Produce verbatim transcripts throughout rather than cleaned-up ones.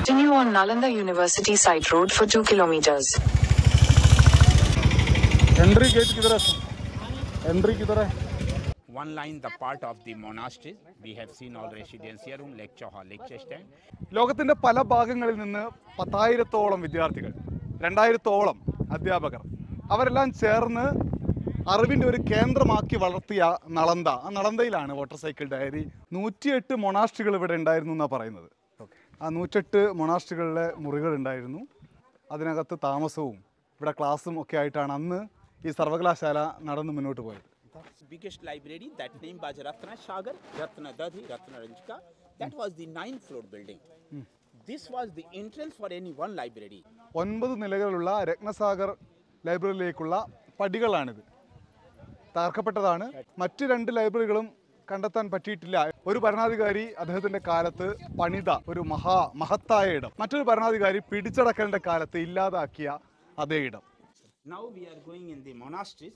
Continue on Nalanda University site road for two kilometers. Entry gate किधर है? Entry किधर है? One line, the part of the monastery. We have seen all residential room, lecture hall, lecture stand. ലോകത്തിന്റെ പല ഭാഗങ്ങളിൽ നിന്ന് പത്തായിരത്തോളം വിദ്യാർത്ഥികൾ, രണ്ടായിരത്തോളം അധ്യാപകർ, അവരെല്ലാം ചേർന്ന് അറിവിൻ്റെ ഒരു കേന്ദ്രമാക്കി വളർത്തിയ നളന്ദ. ആ നളന്ദയിലാണ് വാട്ടർ സൈക്കിൾ ഡയറി. നൂറ്റിയെട്ട് മൊണാസ്ട്രികൾ ഇവിടെ ഉണ്ടായിരുന്നു എന്നാണ് പറയുന്നത്. ആ നൂറ്റെട്ട് മൊണാസ്ട്രികളിലെ മുറികൾ ഉണ്ടായിരുന്നു. അതിനകത്ത് താമസവും ഇവിടെ ക്ലാസ്സും ഒക്കെ ആയിട്ടാണ് അന്ന് ഈ സർവകലാശാല നടന്നു മുന്നോട്ട് പോയത്. Biggest library, that name was Ratna Sagar, Ratna Dadhi, Ratna Ranjika. That was the ninth floor building. Hmm. This was the entrance for any one library. ഒൻപത് നിലകളുള്ള രത്നസാഗർ ലൈബ്രറിയിലേക്കുള്ള പടികളാണിത്. തകർക്കപ്പെട്ടതാണ്. മറ്റ് രണ്ട് ലൈബ്രറികളും കണ്ടെത്താൻ പറ്റിയിട്ടില്ല. ഒരു ഭരണാധികാരി അദ്ദേഹത്തിന്റെ കാലത്ത് പണിത ഒരു മഹാ മഹത്തായ ഇടം മറ്റൊരു ഭരണാധികാരി പിടിച്ചടക്കേണ്ട കാലത്ത് ഇല്ലാതാക്കിയ അതേ ഇടം. Now we are going in the monasteries.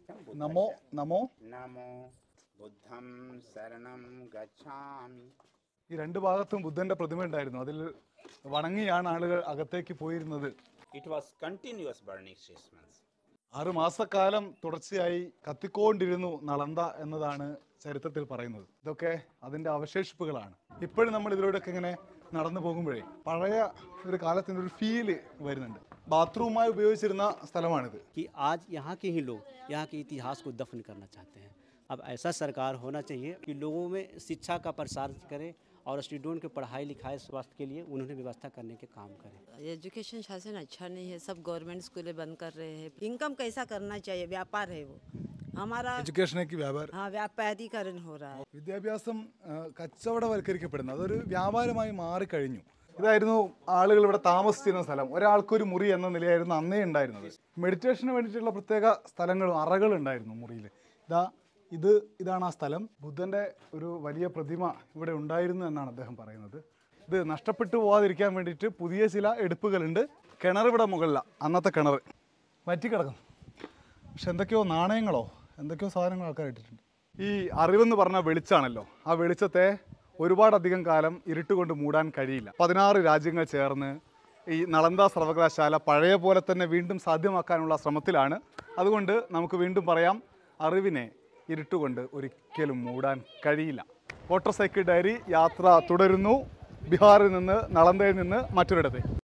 Namo Namo Namo Buddham Saranam Gacchami. ഈ രണ്ട് ഭാഗത്തും ബുദ്ധന്റെ പ്രതിമ ഉണ്ടായിരുന്നു. അതിൽ വണങ്ങിയാണ് ആളുകൾ അകത്തേക്ക് പോയിരുന്നത്. It was continuous burning six months. ആറ് മാസക്കാലം തുടർച്ചയായി കത്തിക്കൊണ്ടിരുന്നു നളന്ദ എന്നതാണ് ചരിത്രത്തിൽ പറയുന്നത്. ഇതൊക്കെ അതിന്റെ അവശേഷിപ്പുകളാണ്. ഇപ്പോഴും നമ്മൾ ഇതിലൂടെയൊക്കെ ഇങ്ങനെ നടന്നു പോകുമ്പോഴേ പഴയ ഒരു കാലത്തിന്റെ ഒരു ഫീല് വരുന്നുണ്ട്. ബാത്റൂമായി ഉപയോഗിച്ചിരുന്ന സ്ഥലമാണിത്. कि आज यहाँ के ही लोग यहाँ के इतिहास को दफन करना चाहते हैं. अब ऐसा सरकार होना चाहिए कि लोगों में शिक्षा का प्रसार करे और स्टूडेंट के पढ़ाई लिखाई स्वास्थ्य के लिए उन्होंने व्यवस्था करने के काम करें. एजुकेशन शासन अच्छा नहीं है. सब गवर्नमेंट स्कूलें बंद कर रहे हैं. इनकम कैसा करना चाहिए? व्यापार है वो हमारा. എഡ്യൂക്കേഷനേക്ക് വ്യാപാരം. हाँ, व्यापारीकरण हो रहा है. വിദ്യാഭ്യാസം കച്ചവടവൽക്കരിക്കപ്പെടുന്നു. അതൊരു വ്യാപാരമായി മാറിക്കഴിഞ്ഞു. ഇതായിരുന്നു ആളുകൾ ഇവിടെ താമസിച്ചിരുന്ന സ്ഥലം. ഒരാൾക്കൊരു മുറി എന്ന നിലയായിരുന്നു അന്നേ ഉണ്ടായിരുന്നത്. മെഡിറ്റേഷന് വേണ്ടിയിട്ടുള്ള പ്രത്യേക സ്ഥലങ്ങളും അറകൾ ഉണ്ടായിരുന്നു മുറിയിൽ. ഇതാ ഇത് ഇതാണ് ആ സ്ഥലം. ബുദ്ധൻ്റെ ഒരു വലിയ പ്രതിമ ഇവിടെ ഉണ്ടായിരുന്നു എന്നാണ് അദ്ദേഹം പറയുന്നത്. ഇത് നഷ്ടപ്പെട്ടു പോകാതിരിക്കാൻ വേണ്ടിയിട്ട് പുതിയ ചില എടുപ്പുകളുണ്ട്. കിണർ ഇവിടെ മുകളിലാണ്. അന്നത്തെ കിണർ വറ്റിക്കിടക്കുന്നു. പക്ഷെ എന്തൊക്കെയോ നാണയങ്ങളോ എന്തൊക്കെയോ സാധനങ്ങൾ ആൾക്കാർ ഇട്ടിട്ടുണ്ട്. ഈ അറിവെന്ന് പറഞ്ഞാൽ വെളിച്ചാണല്ലോ. ആ വെളിച്ചത്തെ ഒരുപാടധികം കാലം ഇരുട്ടുകൊണ്ട് മൂടാൻ കഴിയില്ല. പതിനാറ് രാജ്യങ്ങൾ ചേർന്ന് ഈ നളന്ദ സർവകലാശാല പഴയ പോലെ തന്നെ വീണ്ടും സാധ്യമാക്കാനുള്ള ശ്രമത്തിലാണ്. അതുകൊണ്ട് നമുക്ക് വീണ്ടും പറയാം, അറിവിനെ ഇരുട്ടുകൊണ്ട് ഒരിക്കലും മൂടാൻ കഴിയില്ല. വാട്ടർ സൈക്കിൾ ഡയറി യാത്ര തുടരുന്നു. ബീഹാറിൽ നിന്ന്, നളന്ദയിൽ നിന്ന് മറ്റൊരിടത്തേക്ക്.